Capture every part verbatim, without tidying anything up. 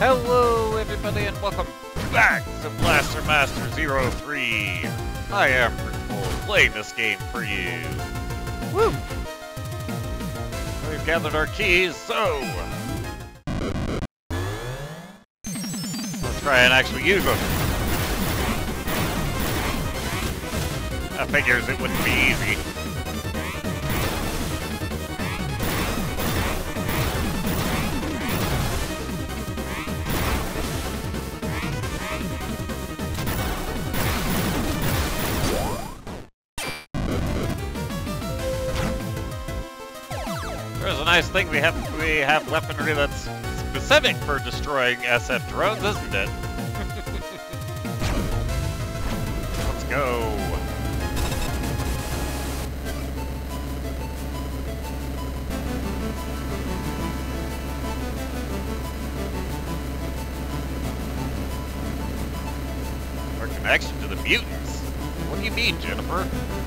Hello everybody and welcome back to Blaster Master zero three. I am Rickful, playing this game for you. Woo! We've gathered our keys, so let's try and actually use them. I figures it wouldn't be easy. There's a nice thing we have we have weaponry that's specific for destroying S F drones, isn't it? Let's go. Our connection to the mutants? What do you mean, Jennifer?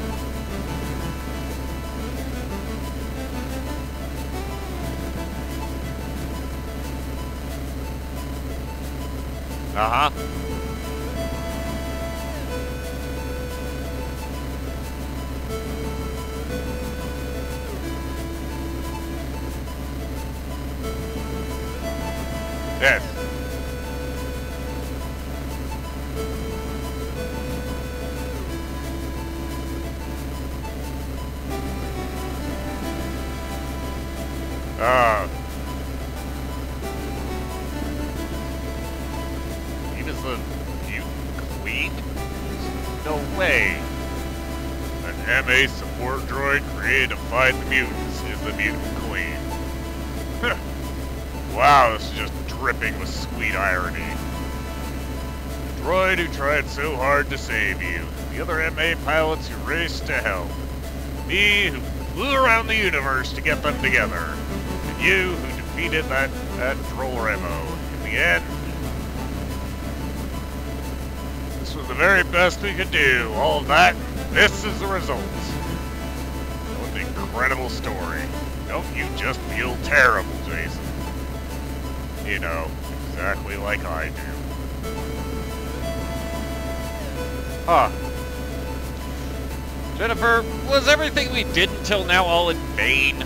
Uh-huh. Yes. Uh... The mutant queen? No way. An M A support droid created to fight the mutants is the mutant queen. Wow, this is just dripping with sweet irony. The droid who tried so hard to save you. The other M A pilots who raced to help. Me who flew around the universe to get them together. And you who defeated that, that droll Remo. In the end, this was the very best we could do. All of that, this is the result. What an incredible story. Don't you just feel terrible, Jason? You know, exactly like I do. Huh. Jennifer, was everything we did until now all in vain?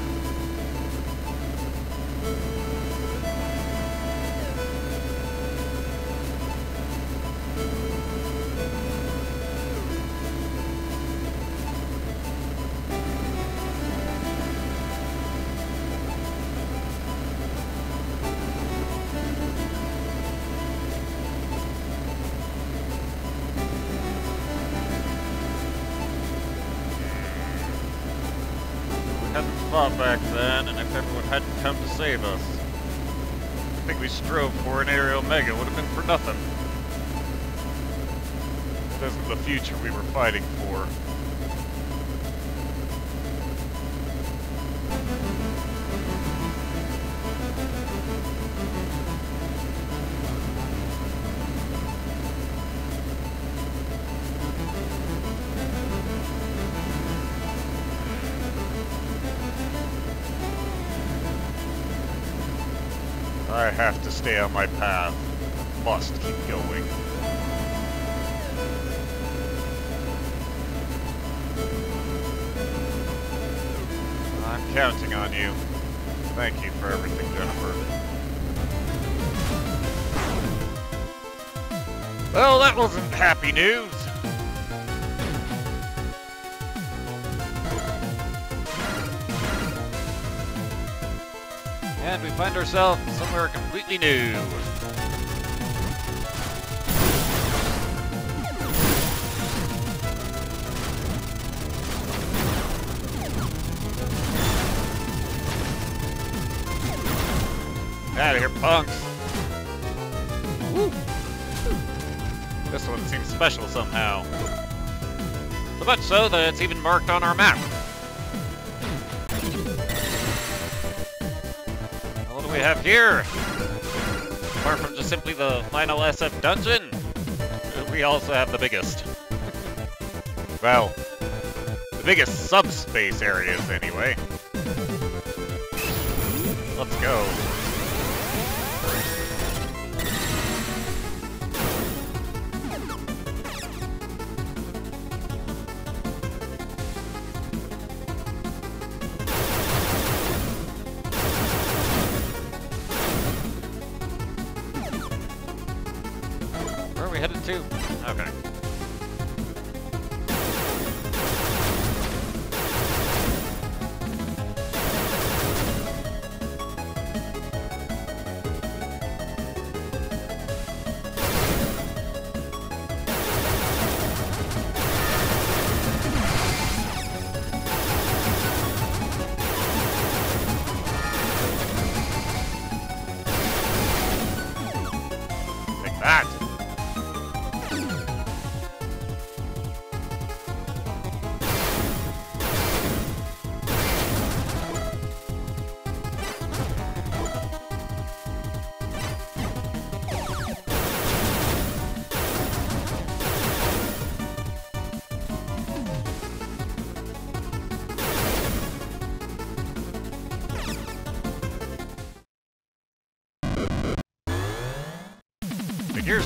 Fought back then, and if everyone hadn't come to save us, I think we strove for an aerial mega would have been for nothing. This is the future we were fighting for. I have to stay on my path. Must keep going. I'm counting on you. Thank you for everything, Jennifer. Well, that wasn't happy news. And we find ourselves somewhere completely new. Out of here, punks. Woo. This one seems special somehow. So much so that it's even marked on our map. What do we have here? Apart from just simply the final S F dungeon, we also have the biggest. Well, the biggest subspace areas anyway. Let's go. we headed to? Okay. That. Figures.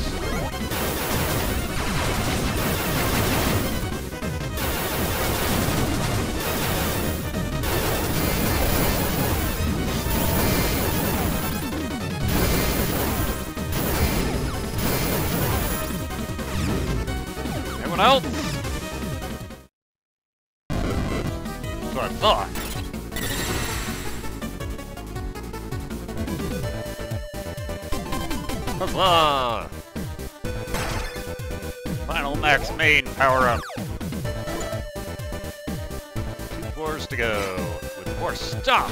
Anyone else? That's what I thought. Huzzah! Final max main power up. Two floors to go with more stuff.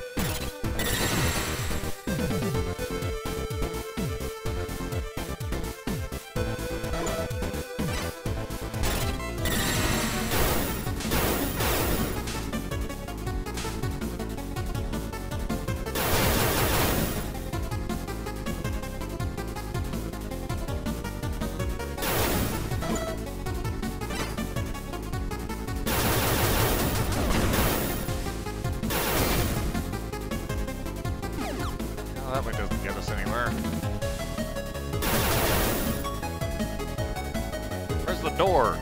That way doesn't get us anywhere. Where's the door?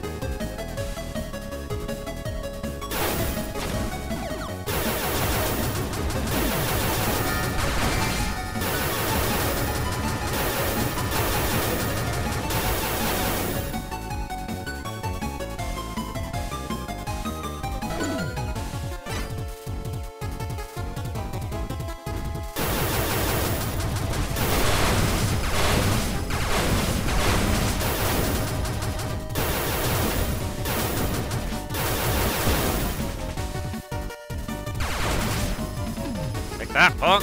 That punk.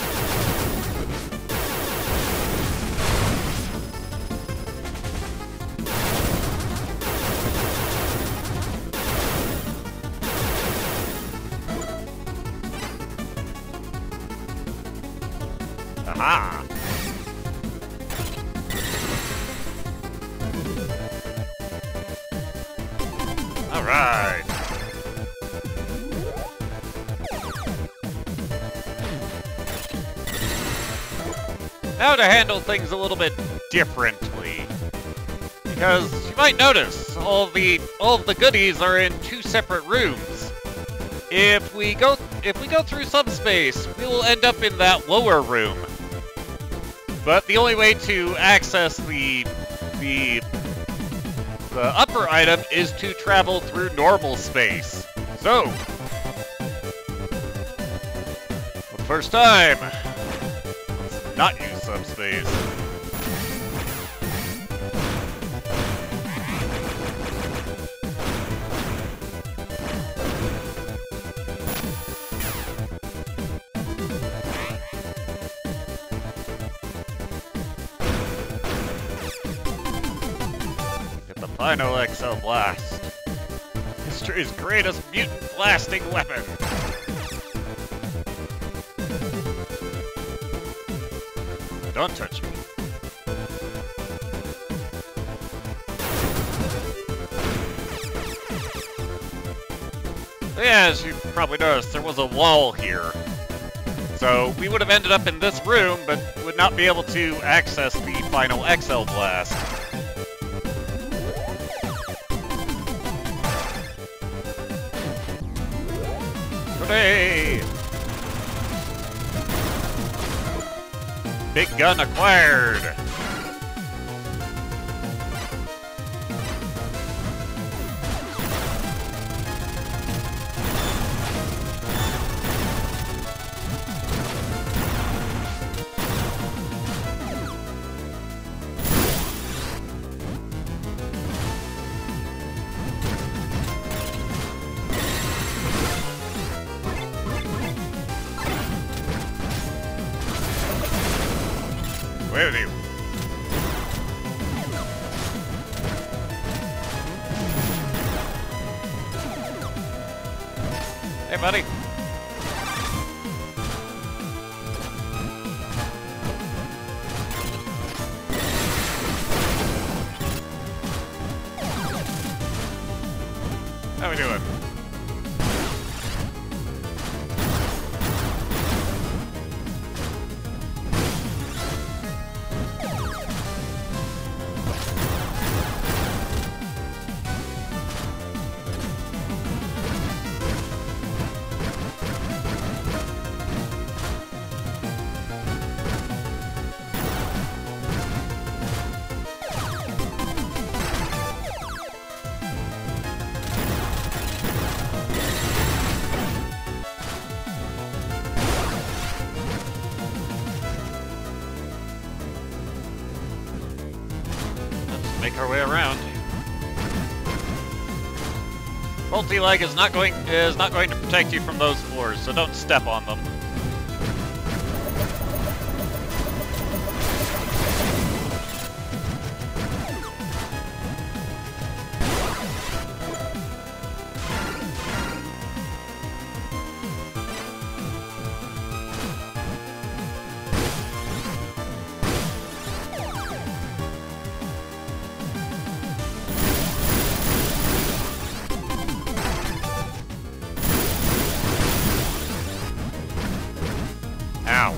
Aha. All right. Now to handle things a little bit differently, because you might notice all the all of the goodies are in two separate rooms. If we go if we go through subspace, we will end up in that lower room. But the only way to access the the the upper item is to travel through normal space. So, for the first time, let's not use subspace. Get the final X L blast. History's greatest mutant blasting weapon. Don't touch me. Yeah, as you probably noticed, there was a wall here. So we would have ended up in this room, but would not be able to access the final X L blast. Hooray! Big gun acquired! Where are you? Hey, buddy. How we doing? Make our way around. Multi-leg is not going is not going to protect you from those floors, so don't step on them. Ow.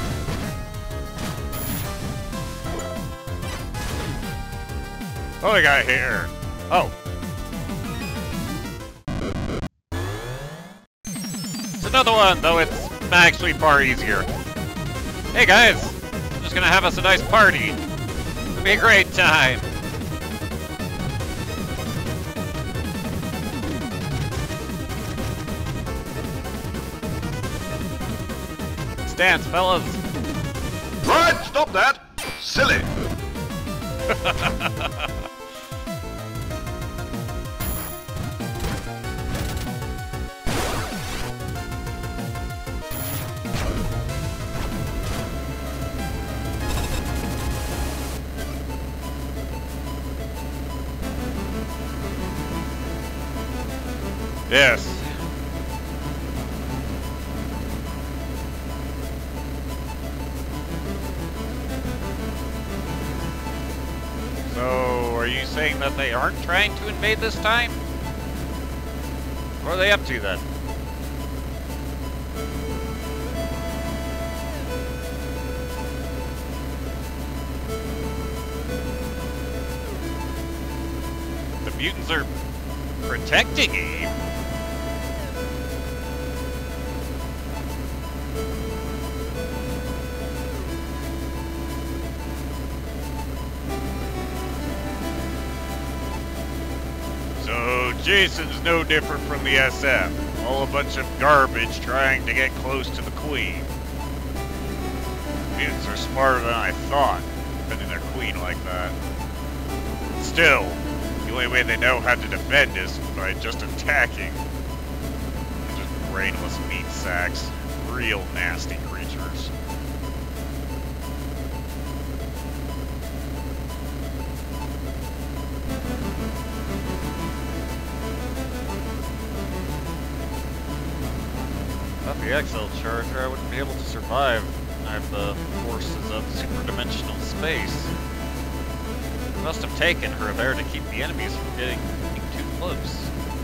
What do we got here? Oh. It's another one, though it's actually far easier. Hey guys, I'm just gonna have us a nice party. It'll be a great time. Dance, fellas. Right, stop that! Silly! Yes. So, are you saying that they aren't trying to invade this time? What are they up to then? The mutants are protecting Eve. So Jason's no different from the S F. All a bunch of garbage trying to get close to the Queen. Mutants are smarter than I thought, defending their Queen like that. Still, the only way they know how to defend is by just attacking. They're just brainless meat sacks. Real nasty creatures. Without the Excel charger, I wouldn't be able to survive. I have the forces of superdimensional space. It must have taken her there to keep the enemies from getting too close.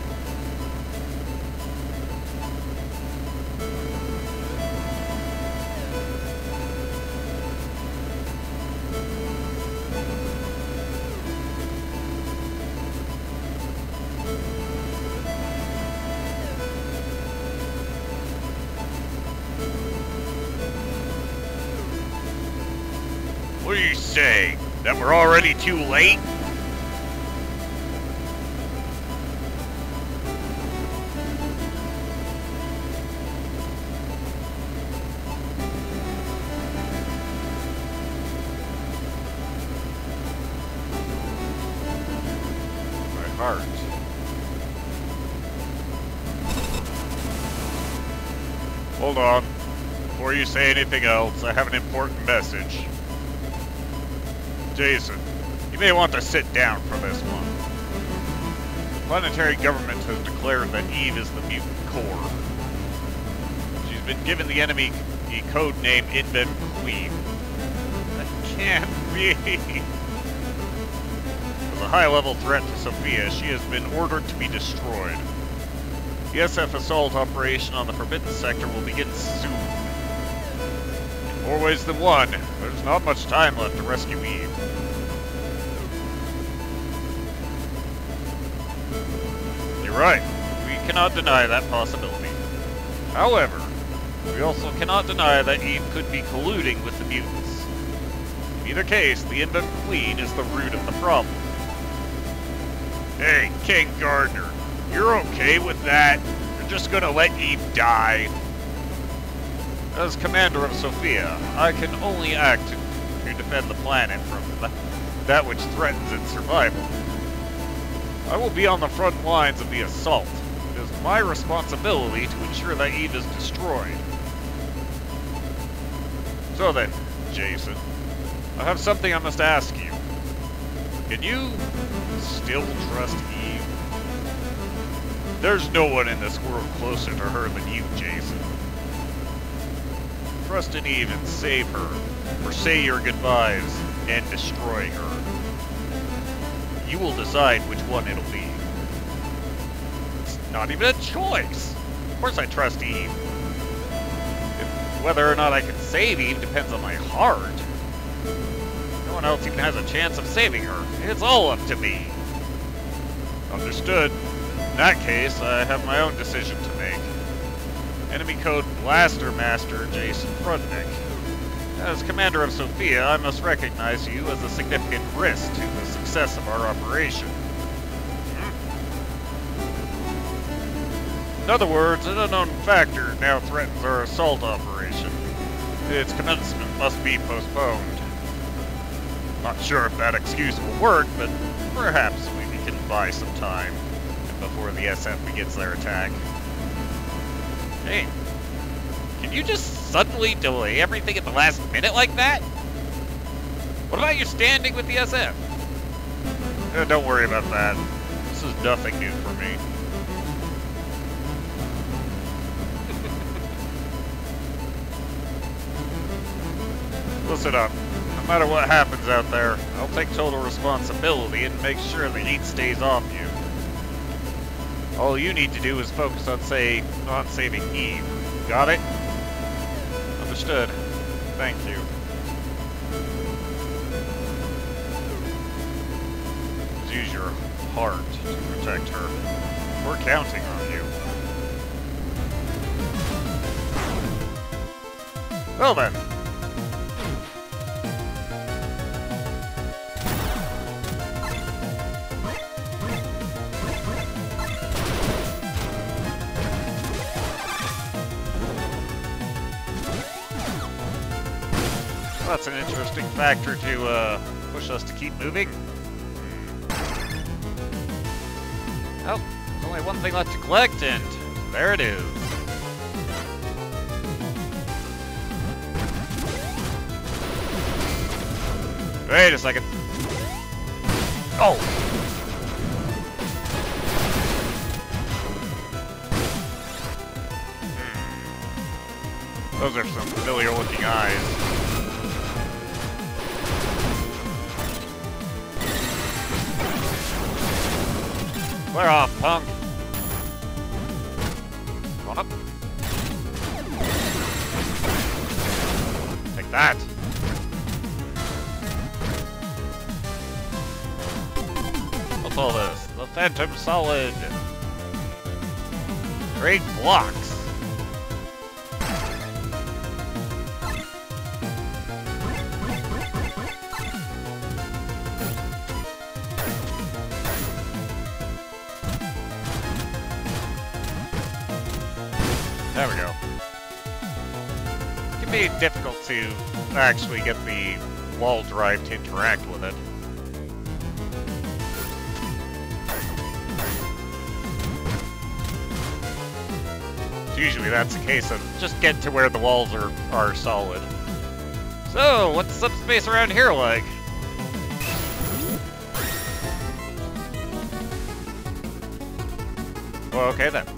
What do you say? That we're already too late? My heart. Hold on. Before you say anything else, I have an important message. Jason, you may want to sit down for this one. The planetary government has declared that Eve is the mutant core. She's been given the enemy the code name Invent Queen. That can't be. As a high-level threat to Sophia, she has been ordered to be destroyed. The S F assault operation on the Forbidden Sector will begin soon. In more ways than one, there's not much time left to rescue Eve. You're right. We cannot deny that possibility. However, we also cannot deny that Eve could be colluding with the mutants. In either case, the Invent Queen is the root of the problem. Hey, King Gardner, you're okay with that? You're just gonna let Eve die? As commander of Sophia, I can only act to, to defend the planet from th that which threatens its survival. I will be on the front lines of the assault. It is my responsibility to ensure that Eve is destroyed. So then, Jason, I have something I must ask you. Can you still trust Eve? There's no one in this world closer to her than you, Jason. Trust in Eve and save her, or say your goodbyes and destroy her. You will decide which one it'll be. It's not even a choice. Of course I trust Eve. If whether or not I can save Eve depends on my heart. No one else even has a chance of saving her. It's all up to me. Understood. In that case, I have my own decision to make. Enemy code Blaster Master Jason Prudnick. As commander of Sophia, I must recognize you as a significant risk to the success of our operation. Hmm? In other words, an unknown factor now threatens our assault operation. Its commencement must be postponed. Not sure if that excuse will work, but perhaps we can buy some time before the S F begins their attack. Hey, can you just suddenly delay everything at the last minute like that? What about your standing with the S F? Eh, don't worry about that. This is nothing new for me. Listen up. No matter what happens out there, I'll take total responsibility and make sure the heat stays off you. All you need to do is focus on, say, on saving Eve. Got it? Understood. Thank you. Just use your heart to protect her. We're counting on you. Well then. That's an interesting factor to uh, push us to keep moving. Oh, there's only one thing left to collect, and there it is. Wait a second. Oh! Hmm. Those are some familiar looking eyes. Clear off, punk. Come on up. Take that. What's all this? The Phantom Solid. Great blocks. There we go. It can be difficult to actually get the wall drive to interact with it. Usually that's a case of just get to where the walls are, are solid. So, what's subspace around here like? Well, okay then.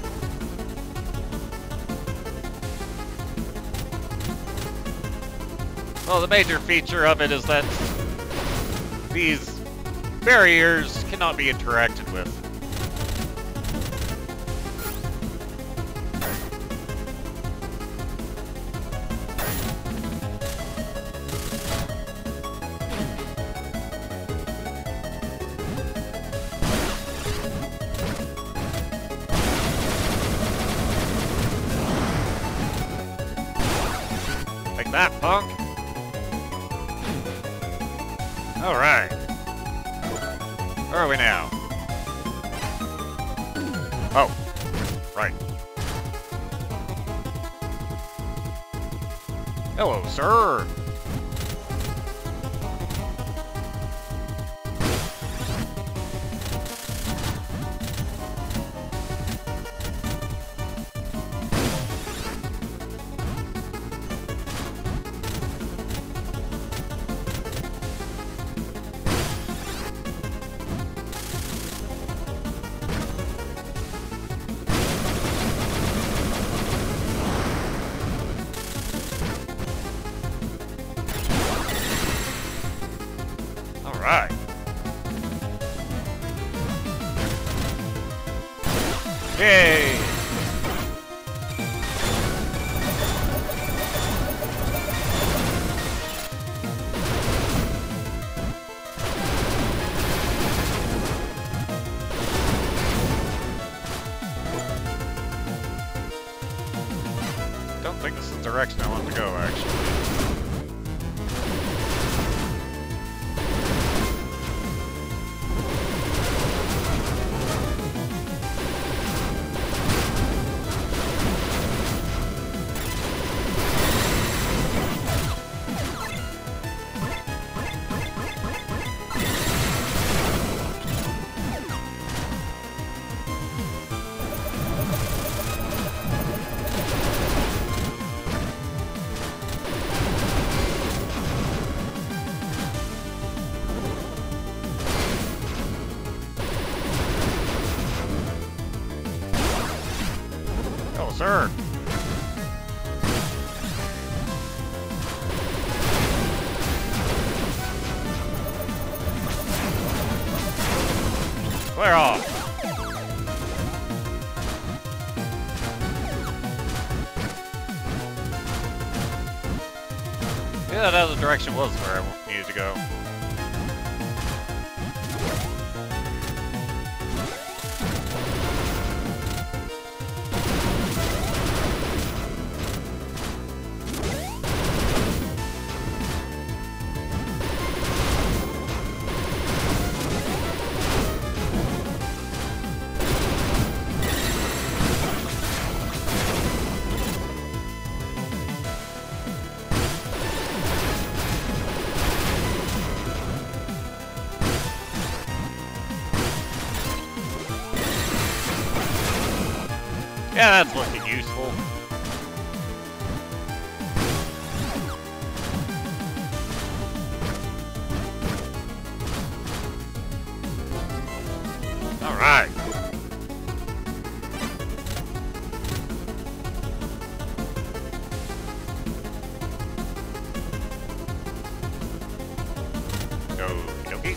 Well, the major feature of it is that these barriers cannot be interacted with. Like that, punk. All right. Where are we now? Oh, right. Hello, sir. Right. Yay! Don't think this is the direction I want to go, actually. Oh, sir. Clear off. Yeah, that other direction was where I needed to go. Yeah, that's looking useful. All right. Okie dokie.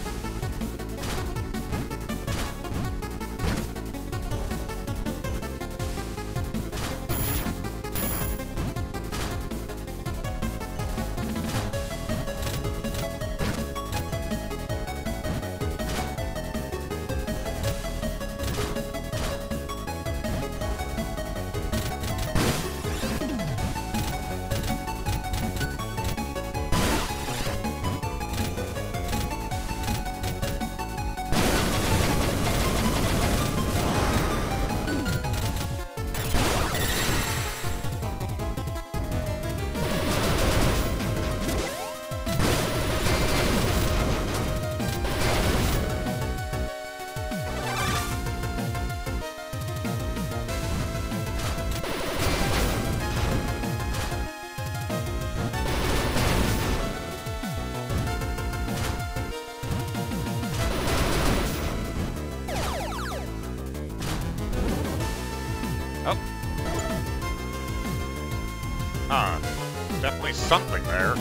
definitely something there.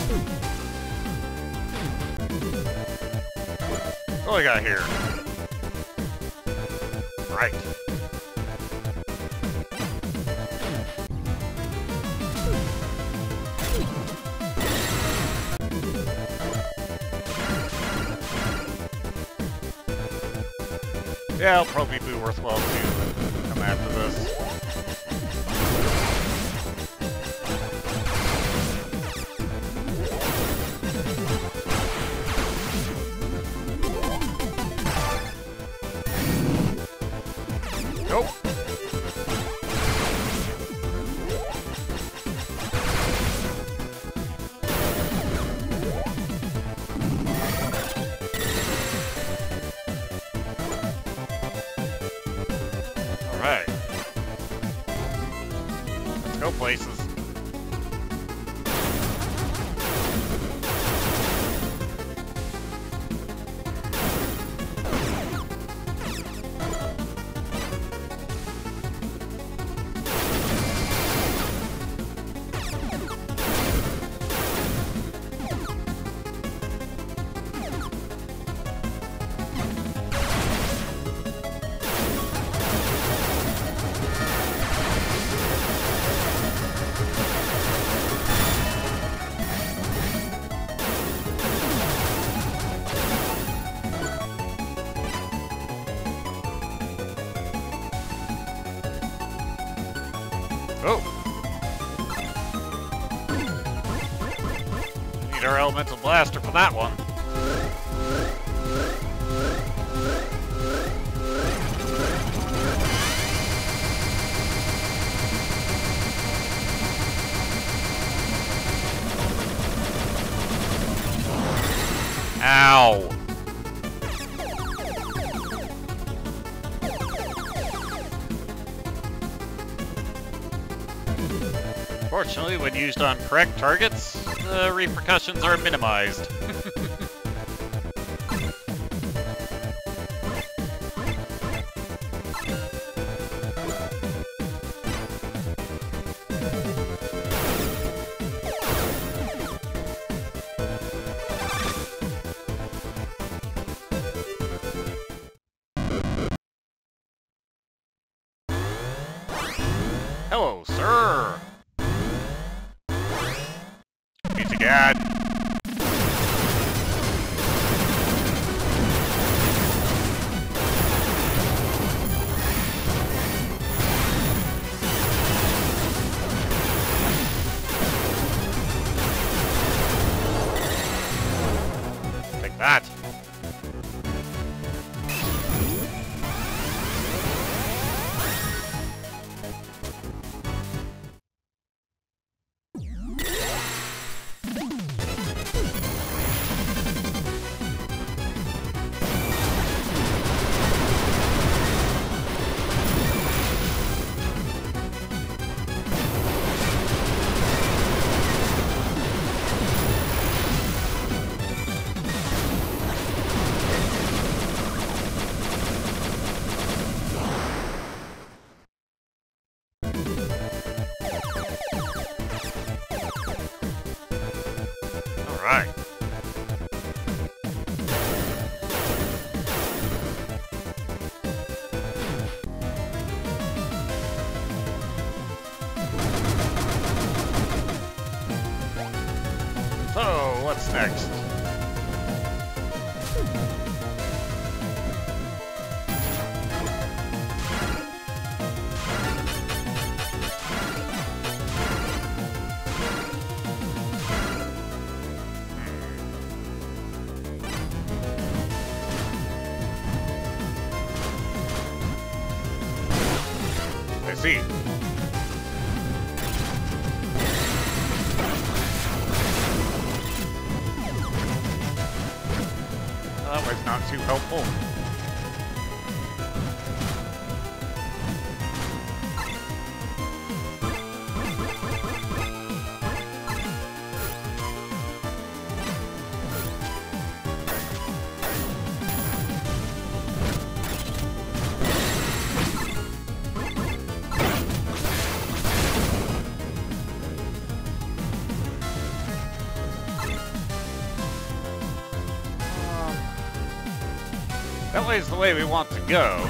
What do we got here? Right. Yeah, it'll probably be worthwhile to come after this. Nope. Alright. Let's go places. Oh! Need our elemental blaster for that one. Ow! Fortunately, when used on correct targets, the repercussions are minimized. Hello, sir! Pizza God. Take that. Alright. So, what's next? I see. That was not too helpful. That way's the way we want to go.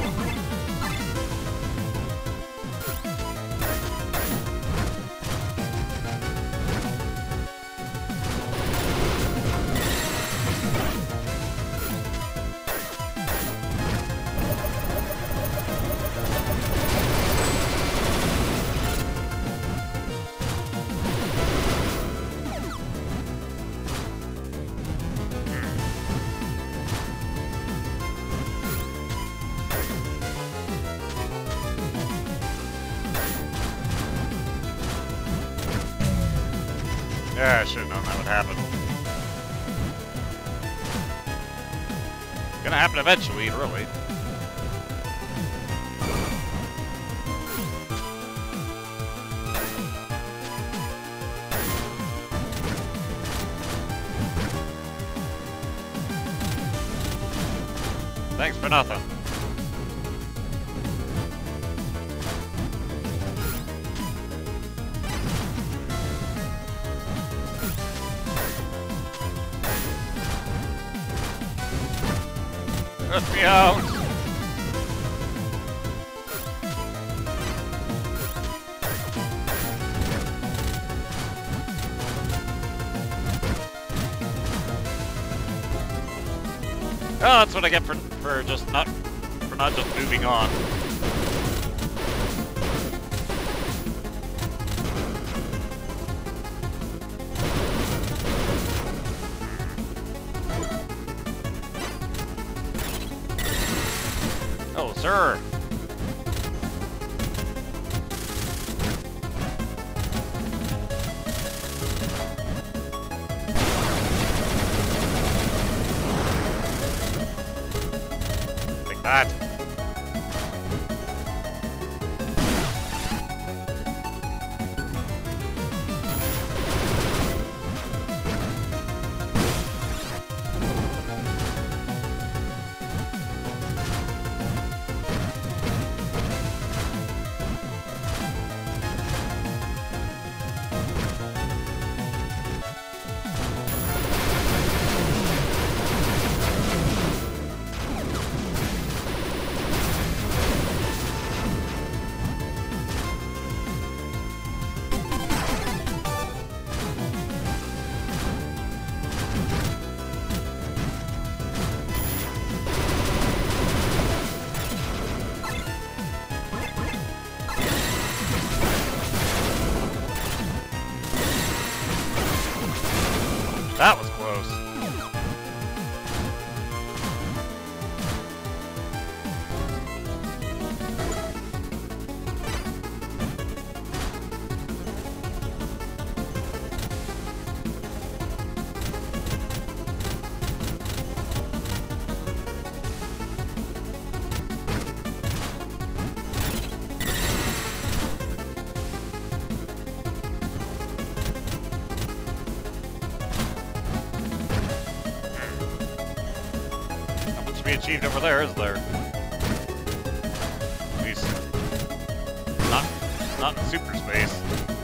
Yeah, I should have known that would happen. Gonna happen eventually, really. Thanks for nothing. Let me out! Oh, that's what I get for for just not for not just moving on. Oh, sir. Take that. That was close. To be achieved over there, is there? At least not not in super space.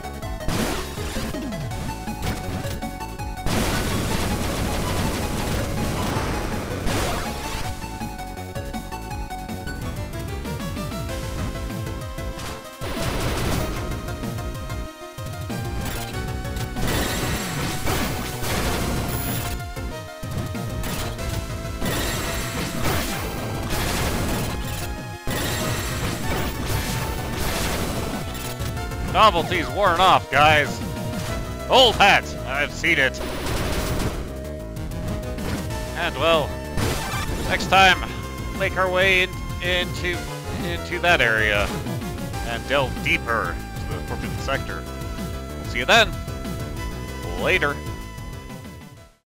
Novelty's worn off, guys. Old hat, I've seen it. And well, next time, make our way in, into into that area and delve deeper into the forbidden sector. We'll see you then. Later.